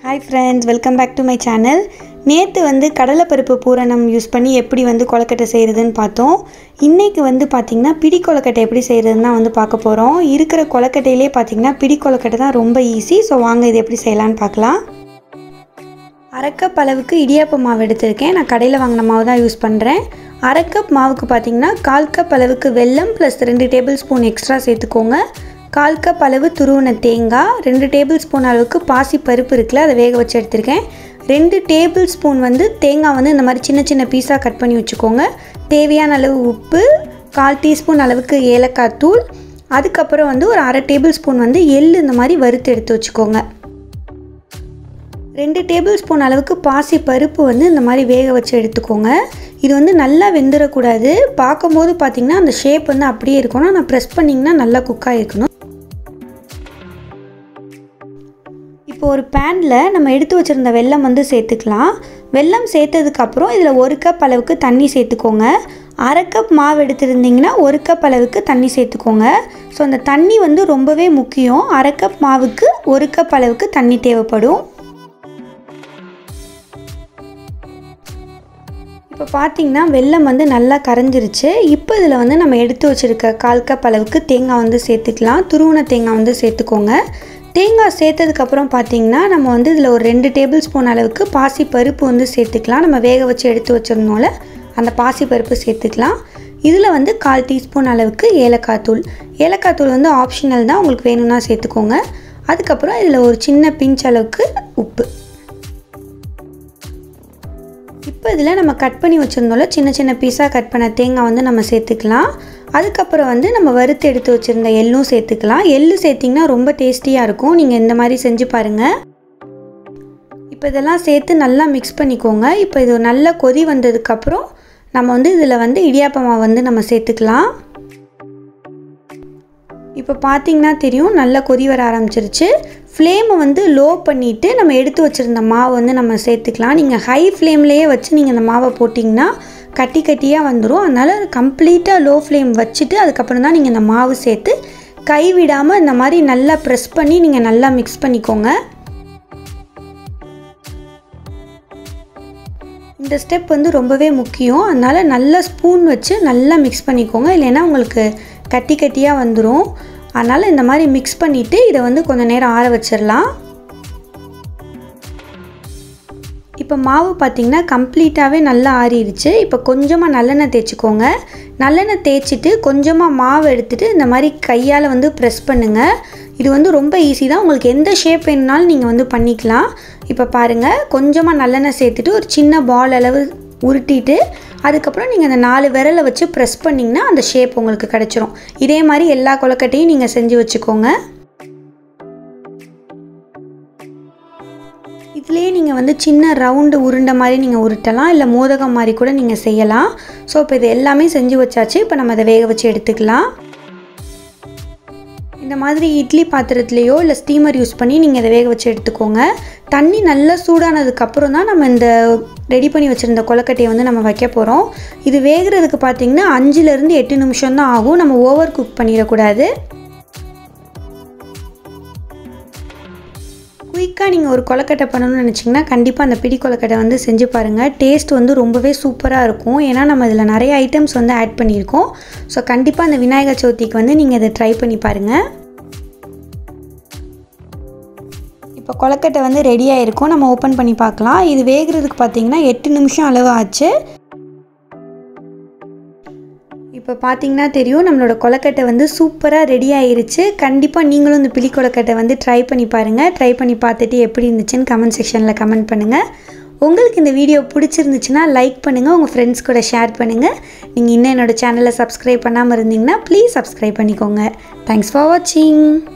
Hi friends, welcome back to my channel. நேத்து வந்து கடலை பருப்பு பூரணம் யூஸ் பண்ணி எப்படி வந்து கொலக்கட்டை செய்யறதுன்னு பார்த்தோம். இன்னைக்கு வந்து பாத்தீங்கன்னா பிடி கொலக்கட்டை எப்படி செய்யறதுன்னு தான் வந்து பார்க்க போறோம். இருக்கிற கொலக்கட்டையிலே பாத்தீங்கன்னா பிடி கொலக்கட்டை தான் ரொம்ப ஈஸி. சோ வாங்க இது எப்படி செய்யலாம்னு பார்க்கலாம். அரை கப் அளவுக்கு இடியாப்ப மாவு எடுத்துர்க்கேன். நான் கடையில வாங்குன மாவு தான் யூஸ் பண்றேன். அரை கப் மாவுக்கு பாத்தீங்கன்னா 1/4 கப் அளவுக்கு வெல்லம் + 2 டேபிள்ஸ்பூன் எக்ஸ்ட்ரா சேர்த்துக்கோங்க. 1/4 கப் அளவு துருவன தேங்காய், 2 டேபிள்ஸ்பூன் அளவுக்கு பாசி பருப்பு இருக்குல அதை வேக வச்சு எடுத்துர்க்கேன். 2 டேபிள்ஸ்பூன் வந்து தேங்காய் வந்து இந்த மாதிரி சின்ன சின்ன பீஸா கட் பண்ணி வச்சுக்கோங்க. தேவையான அளவு உப்பு, 1/4 டீஸ்பூன் அளவுக்கு ஏலக்காய் தூள், அதுக்கு அப்புறம் வந்து ஒரு அரை டேபிள்ஸ்பூன் வந்து எள்ளு இந்த மாதிரி வறுத்து எடுத்து வச்சுக்கோங்க. 2 டேபிள்ஸ்பூன் அளவுக்கு பாசி பருப்பு வந்து இந்த மாதிரி வேக வச்சு எடுத்துக்கோங்க. இது வந்து நல்லா வெந்துடக்கூடாது. பார்க்கும்போது பார்த்தீங்கன்னா அந்த ஷேப் வந்து அப்படியே இருக்கணும். ஆனால் ப்ரெஸ் பண்ணிங்கன்னா நல்லா குக் ஆகிருக்கணும். இப்போ ஒரு பேனில் நம்ம எடுத்து வச்சுருந்த வெல்லம் வந்து சேர்த்துக்கலாம். வெல்லம் சேர்த்ததுக்கப்புறம் இதில் 1 கப் அளவுக்கு தண்ணி சேர்த்துக்கோங்க. அரை கப் மாவு எடுத்துருந்தீங்கன்னா 1 கப் அளவுக்கு தண்ணி சேர்த்துக்கோங்க. ஸோ அந்த தண்ணி வந்து ரொம்பவே முக்கியம். அரை கப் மாவுக்கு 1 கப் அளவுக்கு தண்ணி தேவைப்படும். இப்போ பார்த்தீங்கன்னா வெல்லம் வந்து நல்லா கரைஞ்சிருச்சு. இப்போ இதில் வந்து நம்ம எடுத்து வச்சுருக்க 1/4 கப் அளவுக்கு தேங்காய் வந்து சேர்த்துக்கலாம். துருவன தேங்காய் வந்து சேர்த்துக்கோங்க. தேங்காய் சேர்த்ததுக்கப்புறம் பார்த்தீங்கன்னா நம்ம வந்து இதில் ஒரு 2 டேபிள்ஸ்பூன் அளவுக்கு பாசி பருப்பு வந்து சேர்த்துக்கலாம். நம்ம வேக வச்சு எடுத்து வச்சிருந்தோம்ல அந்த பாசி பருப்பு சேர்த்துக்கலாம். இதில் வந்து 1/4 டீஸ்பூன் அளவுக்கு ஏலக்காய் தூள். ஏலக்காய் தூள் வந்து ஆப்ஷனல் தான், உங்களுக்கு வேணும்னா சேர்த்துக்கோங்க. அதுக்கப்புறம் இதில் ஒரு சின்ன பிஞ்ச் அளவுக்கு உப்பு. இப்போ இதில் நம்ம கட் பண்ணி வச்சுருந்தோம்ல சின்ன சின்ன பீஸாக கட் பண்ண தேங்காய் வந்து நம்ம சேர்த்துக்கலாம். அதுக்கப்புறம் வந்து நம்ம வறுத்து எடுத்து வச்சுருந்த எள்ளும் சேர்த்துக்கலாம். எள்ளு சேர்த்திங்கன்னா ரொம்ப டேஸ்டியாக இருக்கும். நீங்கள் இந்த மாதிரி செஞ்சு பாருங்கள். இப்போ இதெல்லாம் சேர்த்து நல்லா மிக்ஸ் பண்ணிக்கோங்க. இப்போ இது நல்லா கொதி வந்ததுக்கப்புறம் நம்ம வந்து இதில் வந்து இடியாப்ப மாவு வந்து நம்ம சேர்த்துக்கலாம். இப்போ பார்த்தீங்கன்னா தெரியும் நல்லா கொதி வர ஆரம்பிச்சிருச்சு. ஃப்ளேமை வந்து லோ பண்ணிவிட்டு நம்ம எடுத்து வச்சுருந்த மாவு வந்து நம்ம சேர்த்துக்கலாம். நீங்கள் ஹை ஃப்ளேம்லேயே வச்சு நீங்கள் இந்த மாவை போட்டிங்கன்னா கட்டி கட்டியாக வந்துடும். அதனால் கம்ப்ளீட்டாக லோ ஃப்ளேம் வச்சுட்டு அதுக்கப்புறம் தான் நீங்கள் இந்த மாவு சேர்த்து கைவிடாமல் இந்த மாதிரி நல்லா ப்ரெஸ் பண்ணி நீங்கள் நல்லா மிக்ஸ் பண்ணிக்கோங்க. இந்த ஸ்டெப் வந்து ரொம்பவே முக்கியம். அதனால் நல்லா ஸ்பூன் வச்சு நல்லா மிக்ஸ் பண்ணிக்கோங்க. இல்லைன்னா உங்களுக்கு கட்டி கட்டியாக வந்துடும். அதனால் இந்த மாதிரி மிக்ஸ் பண்ணிவிட்டு இதை வந்து கொஞ்சம் நேரம் ஆற வச்சிடலாம். இப்போ மாவு பார்த்திங்கன்னா கம்ப்ளீட்டாகவே நல்லா ஆறிடுச்சு. இப்போ கொஞ்சமாக நல்லெண்ணெய் தேய்ச்சிக்கோங்க. நல்லெண்ணெய் தேய்ச்சிட்டு கொஞ்சமாக மாவு எடுத்துகிட்டு இந்த மாதிரி கையால் வந்து ப்ரெஸ் பண்ணுங்கள். இது வந்து ரொம்ப ஈஸி தான். உங்களுக்கு எந்த ஷேப் வேணுனாலும் நீங்கள் வந்து பண்ணிக்கலாம். இப்போ பாருங்கள், கொஞ்சமாக நல்லெண்ணெய் சேர்த்துட்டு ஒரு சின்ன பால் அளவு உருட்டிட்டு அதுக்கப்புறம் நீங்கள் அந்த 4 விரலை வச்சு ப்ரெஸ் பண்ணிங்கன்னா அந்த ஷேப் உங்களுக்கு கிடச்சிரும். இதே மாதிரி எல்லா கொலக்கட்டையும் நீங்கள் செஞ்சு வச்சுக்கோங்க. இதுலேயே நீங்கள் வந்து சின்ன ரவுண்டு உருண்டை மாதிரி நீங்கள் உருட்டலாம், இல்லை மோதகம் மாதிரி கூட நீங்கள் செய்யலாம். ஸோ இப்போ இது எல்லாமே செஞ்சு வச்சாச்சு. இப்போ நம்ம அதை வேக வச்சு எடுத்துக்கலாம். இந்த மாதிரி இட்லி பாத்திரத்துலேயோ இல்லை ஸ்டீமர் யூஸ் பண்ணி நீங்கள் இதை வேக வச்சு எடுத்துக்கோங்க. தண்ணி நல்லா சூடானதுக்கப்புறம் தான் நம்ம இந்த ரெடி பண்ணி வச்சுருந்த கொலக்கட்டையை வந்து நம்ம வைக்க போகிறோம். இது வேகிறதுக்கு பார்த்திங்கன்னா 5லேருந்து 8 நிமிஷம் தான் ஆகும். நம்ம ஓவர் குக் பண்ணிடக்கூடாது. குயிக்காக நீங்கள் ஒரு கொலக்கட்டை பண்ணணும்னு நினச்சிங்கன்னா கண்டிப்பாக அந்த பிடி கொலக்கட்டை வந்து செஞ்சு பாருங்கள். டேஸ்ட் வந்து ரொம்பவே சூப்பராக இருக்கும். ஏன்னா நம்ம இதில் நிறைய ஐட்டம்ஸ் வந்து ஆட் பண்ணியிருக்கோம். ஸோ கண்டிப்பாக அந்த விநாயகர் சதுர்த்திக்கு வந்து நீங்கள் இதை ட்ரை பண்ணி பாருங்கள். இப்போ கொலக்கட்டை வந்து ரெடியாக இருக்கும். நம்ம ஓப்பன் பண்ணி பார்க்கலாம். இது வேகிறதுக்கு பார்த்திங்கன்னா 8 நிமிஷம் அளவு ஆச்சு. இப்போ பார்த்தீங்கன்னா தெரியும் நம்மளோட கொலக்கட்டை வந்து சூப்பராக ரெடி ஆயிருச்சு. கண்டிப்பாக நீங்களும் இந்த பிடி கொலக்கட்டை வந்து ட்ரை பண்ணி பாருங்கள். ட்ரை பண்ணி பார்த்துட்டு எப்படி இருந்துச்சுன்னு கமெண்ட் செக்ஷனில் கமெண்ட் பண்ணுங்கள். உங்களுக்கு இந்த வீடியோ பிடிச்சிருந்துச்சுன்னா லைக் பண்ணுங்கள், உங்கள் ஃப்ரெண்ட்ஸ் கூட ஷேர் பண்ணுங்கள். நீங்கள் இன்னும் என்னோடய சேனலை சப்ஸ்கிரைப் பண்ணாமல் இருந்தீங்கன்னா ப்ளீஸ் சப்ஸ்கிரைப் பண்ணிக்கோங்க. தேங்க்ஸ் ஃபார் வாட்சிங்.